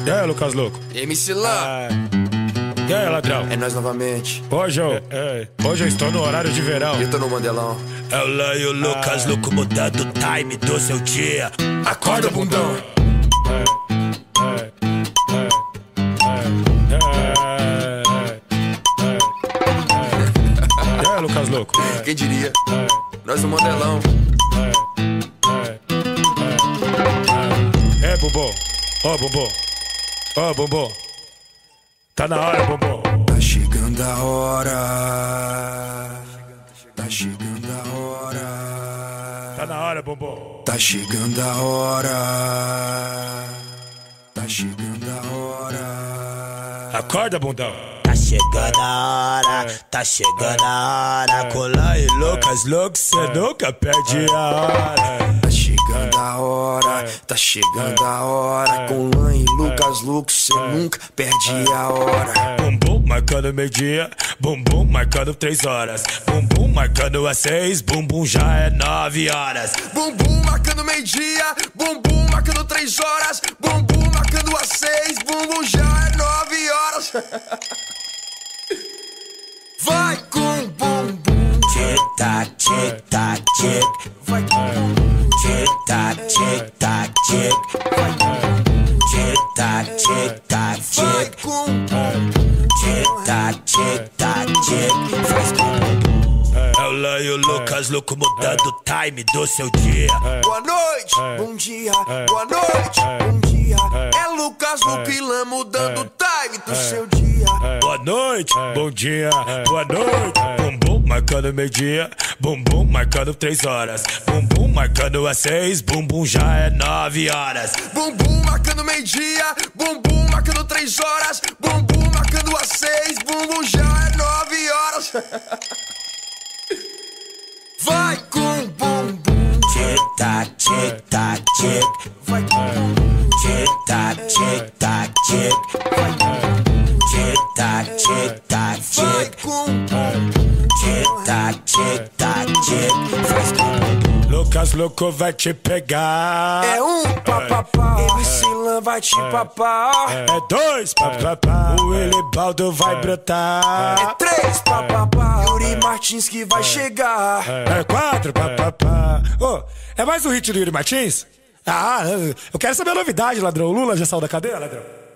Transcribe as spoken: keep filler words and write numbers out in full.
E aí, Lucas Louco? M C Lan. Ah. E aí, ladrão? É nós novamente. Hoje eu, é, hoje eu estou no horário de verão. Eu tô no Mandelão. É o Lan e o Lucas Ah. Louco mudando o time do seu dia. Acorda, bundão. E aí, Lucas Louco? Quem diria? Nós no Mandelão. É, Bumbum. Ó, Bumbum. Ó, Bumbum. Tá na hora, Bumbum. Tá chegando a hora. Tá chegando a hora. Tá na hora, Bumbum. Tá chegando a hora. Tá chegando a hora. Acorda, bundão. Tá chegando a hora, tá chegando a hora. Com Lan e Lucas Louco, cê nunca perde a hora. Tá chegando a hora. Tá chegando a hora. Com Lan e Lucas Louco, cê nunca perde a hora. Bumbum marcando meio-dia, bumbum marcando três horas. Bumbum marcando às seis, bumbum já é nove horas. Bumbum marcando meio-dia. Bumbum marcando três horas. Bumbum marcando às seis. Bumbum já é nove horas. Vai com bumbum. Tic-tac, tic-tac, tic. Vai com bumbum. Tic-tac, tic-tac, tic. Vai com bumbum. Tic-tac, tic-tac, Vai tic. com bumbum. Tic-tac, tic-tac, tic. Faz com o bumbum. É o Lan e o Lucas Louco mudando o time do seu dia. Boa noite, bom dia, boa noite, bom dia. É Lucas Louco e Lan mudando o time do seu dia. Boa noite, bom dia, boa noite. Bumbum marcando meio-dia, bumbum marcando três horas. Bumbum marcando às seis, bumbum já é nove horas. Bumbum marcando meio-dia, bumbum marcando três horas. Bumbum marcando às seis, bumbum já é nove horas. Vai com bumbum. Tic-tac, tic-tac, tic. Vai com bumbum. Tic-tac, tic-tac, tic. Vai com bumbum. Tic-tac, tic-tac, Vai tic. com bumbum. Tic-tac, tic-tac, tic. Faz com o bumbum. Lucas Louco vai te pegar. É um papapá. M C Lan vai te papar. É dois, papapá. O Elibaldo vai brotar. É três papapá. Yuri Martins que vai chegar. É quatro, papapá. Ô, é mais um hit do Yuri Martins? Ah, eu quero saber a novidade, ladrão. O Lula já saiu da cadeia, ladrão?